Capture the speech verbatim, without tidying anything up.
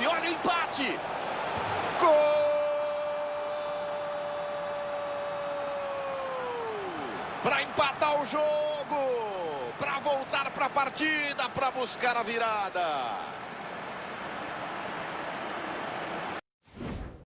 chance, olha o empate. Gol! Para empatar o jogo, para voltar para a partida, para buscar a virada.